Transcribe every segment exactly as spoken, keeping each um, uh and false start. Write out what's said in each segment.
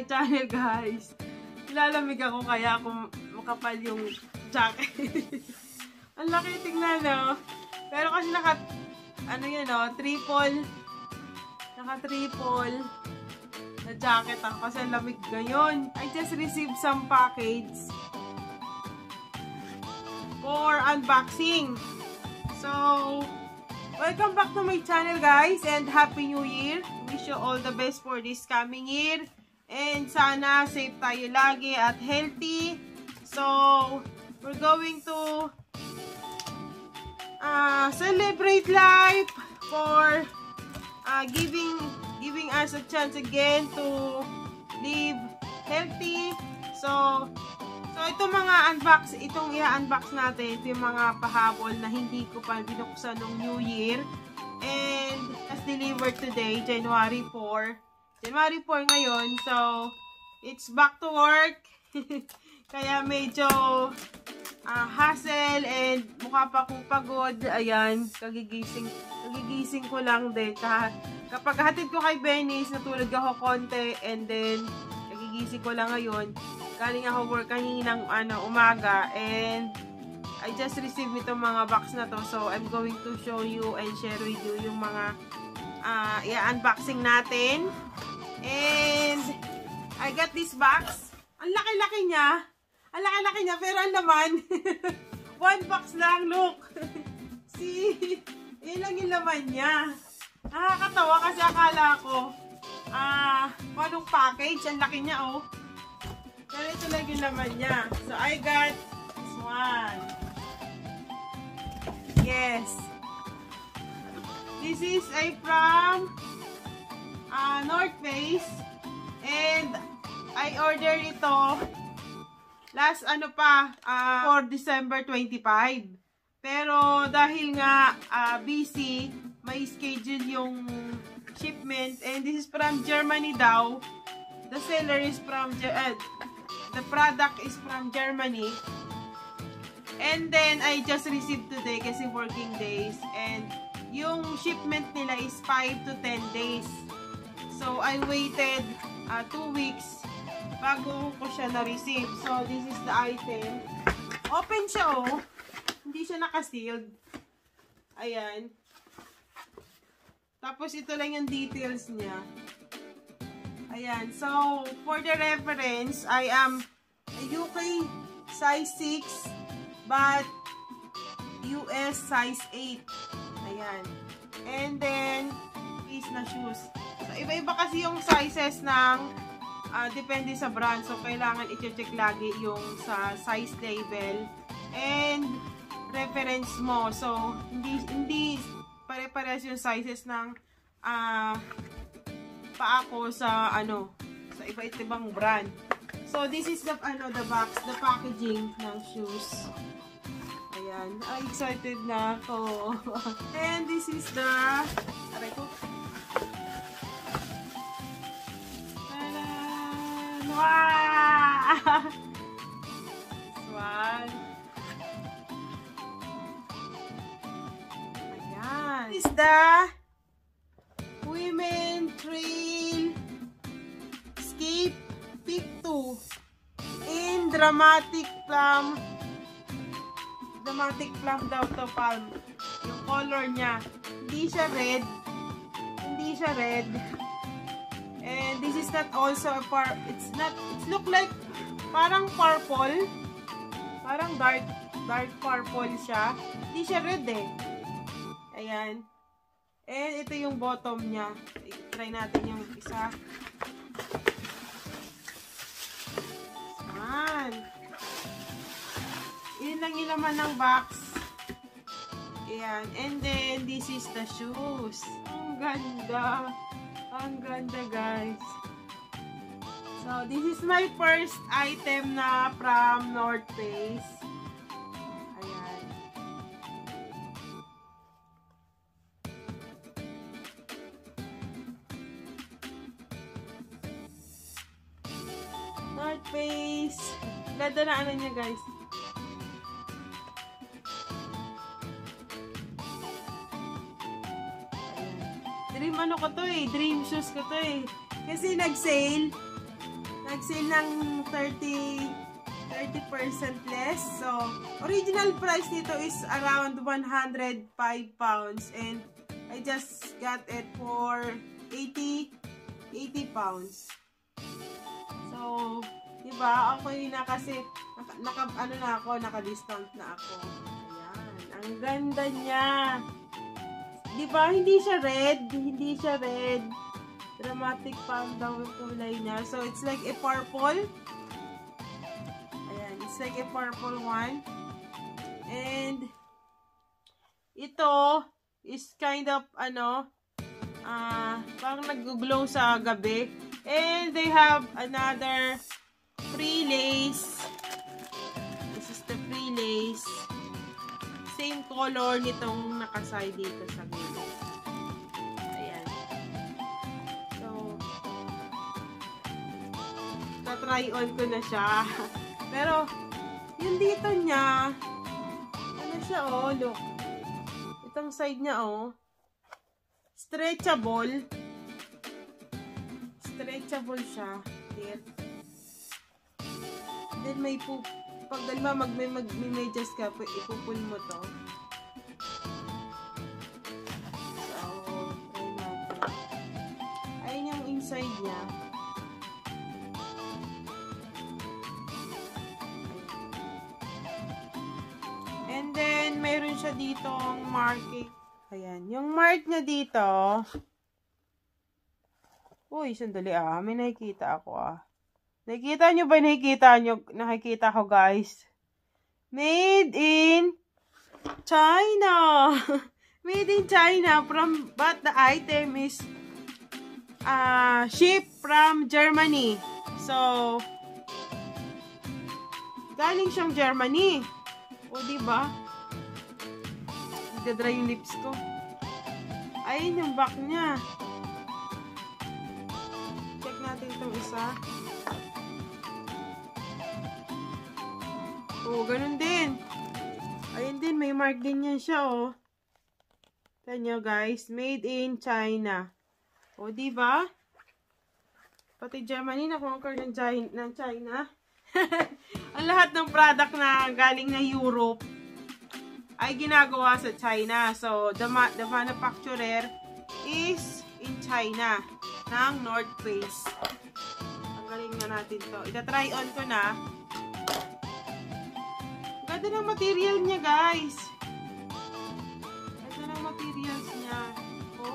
my channel, guys. Nilalamig ako kaya kung makapal yung jacket. Ang laki tingnan, no? Pero kasi naka, ano yan, no? Triple. Naka-triple na jacket ako kasi lamig ngayon. I just received some package for unboxing. So, welcome back to my channel, guys, and Happy New Year. Wish you all the best for this coming year. And sana safe tayo lagi at healthy. So, we're going to uh, celebrate life for uh, giving giving us a chance again to live healthy. So, so itong mga unbox, itong i-unbox natin, ito yung mga pahabol na hindi ko pa binuksan nung New Year. And, as delivered today, January fourth. January fourth ngayon, so, it's back to work. Kaya medyo uh, hassle and mukha pa akong pagod. Ayan, kagigising, kagigising ko lang din. Kah kapag hatid ko kay Venice, natulog ako konti and then, kagigising ko lang ngayon. Galing ako work kaninang ano, umaga and I just received itong mga box na to. So, I'm going to show you and share with you yung mga uh, i-unboxing natin. And, I got this box. Ang laki-laki niya. Ang laki-laki niya, pero ang laman, one box lang, look. See? Yun lang yung laman niya. Nakakatawa kasi akala ko, ah, uh, anong package? Ang laki niya, oh. Pero ito lang yung laman niya. So, I got this one. Yes. This is a from Uh, North Face, and I ordered ito last ano pa uh, for December twenty-fifth, pero dahil nga uh, busy, may schedule yung shipment, and this is from Germany daw. The seller is from uh, the product is from Germany, and then I just received today kasi working days, and yung shipment nila is five to ten days. So, I waited uh, two weeks bago ko siya na-receive. So, this is the item. Open siya, oh. Hindi siya naka-sealed. Ayan. Tapos, ito lang yung details niya. Ayan. So, for the reference, I am U K size six, but U S size eight. Ayan. And then, is na shoes. So, iba-iba kasi yung sizes ng uh, depende sa brand. So, kailangan i-check lagi yung sa size label and reference mo. So, hindi, hindi pare-pares yung sizes ng uh, paa ko sa ano, sa iba-ibang brand. So, this is the, ano, the box, the packaging ng shoes. Ayan. I'm excited na ako. And this is the, aray ko, wow! This one. Ayan. This is the Women Trail Escape Pick two in Dramatic Plum. Dramatic Plum daw to, palm. Yung color niya. Hindi siya red. Hindi siya red. And this is not also a par, it's not, it look like parang purple. Parang dark, dark purple siya. Hindi siya red eh. Ayan. And ito yung bottom niya. I-try natin yung isa. Ayan. Yun lang yung laman ng box. Ayan. And then, this is the shoes. Ang ganda. Ang ganda, guys. So, this is my first item na from North Face. Ayan. North Face. Ganda na ano niya, guys. Dream ano ko to eh. Dream shoes ko to eh. Kasi nag-sale. nag-sale ng thirty percent less. So, original price nito is around one hundred five pounds. And I just got it for eighty pounds. So, diba? Ako yun na kasi, naka, naka, ano na ako, naka-discount na ako. Ayan. Ang ganda niya. Diba? Hindi siya red. Hindi siya red. Dramatic palm daw yung kulay niya. So, it's like a purple. Ayan. It's like a purple one. And, ito is kind of, ano, ah, uh, parang nag-glow sa gabi. And they have another free lace. This is the free lace. Same color nitong nakasay dito sa gilid. Ayan. So, ta-try on ko na siya. Pero, yung dito niya, ano siya, oh, look. Itong side niya, oh. Stretchable. Stretchable siya. Here. Then may poop. Pag dalawa mag may mag-medyas ka, ipupul mo to. So, try natin. Ayun yung inside niya. And then, mayroon siya ditong marking. Ayan. Yung mark niya dito. Uy, sandali ah. May nakikita ako ah. Nakikita nyo ba? Nakikita nyo? Nakikita ko guys. Made in China. Made in China. From, but the item is uh, shipped from Germany. So, galing siyang Germany. O, diba? Nagdadry yung lips ko. Ayun yung back niya. Check natin itong isa. O, ganun din. Ayun din, may mark din yan siya, oh. Tignan nyo, guys. Made in China. O, diba? Pati Germany, na-conquer ng China. Ang lahat ng product na galing na Europe ay ginagawa sa China. So, the, ma the manufacturer is in China ng North Face. Tanggalin na natin to. Ita-try on ko na. Ganda ng material niya, guys. Ganda ng materials niya. Oh.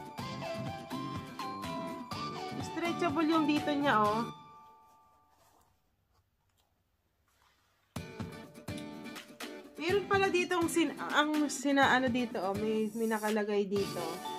Stretchable yung dito niya, oh. Meron pala dito ang sin ang sina ano dito, oh, may, may nakalagay dito.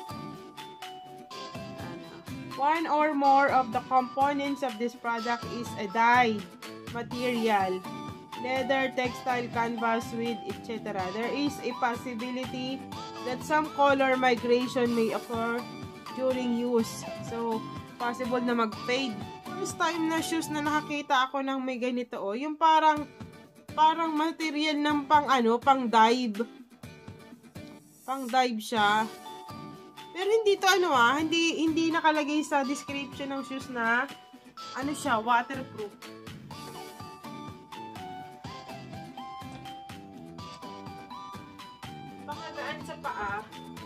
Ano? One or more of the components of this product is a dye material, leather, textile, canvas, wood, et cetera. There is a possibility that some color migration may occur during use. So, possible na mag-fade. First time na shoes na nakakita ako ng may ganito, oh, yung parang parang material ng pang ano, pang dive. Pang dive siya. Pero hindi to ano ah, hindi hindi nakalagay sa description ng shoes na ano siya, waterproof. Pakagaan sa paa.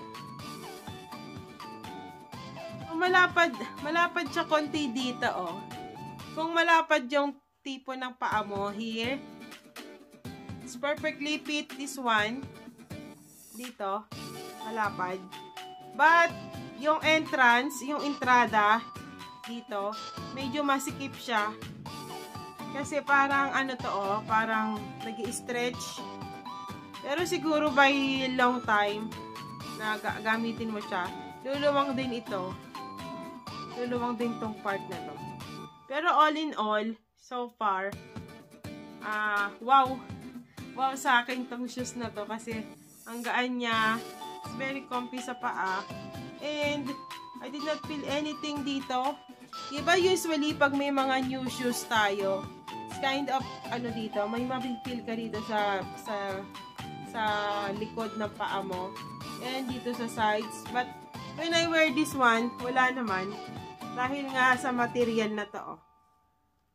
Kung malapad, malapad siya konti dito, oh. Kung malapad yung tipo ng paa mo here, it's perfectly fit this one. Dito, malapad. But, yung entrance, yung entrada, dito, medyo masikip siya. Kasi parang ano to, oh, parang nag-i-stretch. Pero siguro by long time, na gamitin mo siya, luluwang din ito. Luluwang din tong part na to. Pero all in all, so far, ah, uh, wow! Wow sa akin tong shoes na to kasi ang gaan niya. It's very comfy sa paa. And I did not feel anything dito. Diba usually pag may mga new shoes tayo, it's kind of ano dito, may mapipil ka dito sa sa sa likod ng paa mo. And dito sa sides. But when I wear this one, wala naman. Dahil nga sa material na to. Oh.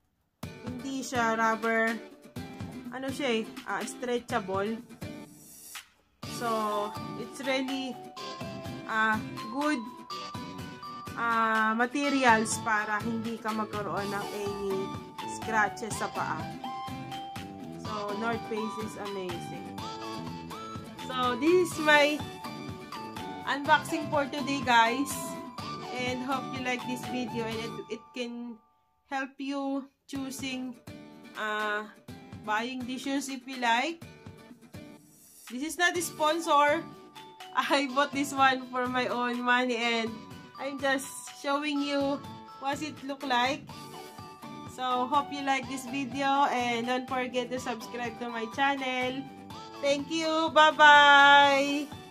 hindi siya rubber, ano siya eh, uh, stretchable. So, it's really uh, good uh, materials para hindi ka magkaroon ng any scratches sa paa. So, North Face is amazing. So, this is my unboxing for today, guys. And hope you like this video and it, it can help you choosing uh, buying the shoes if you like. This is not a sponsor. I bought this one for my own money and I'm just showing you what it look like. So, hope you like this video and don't forget to subscribe to my channel. Thank you. Bye-bye.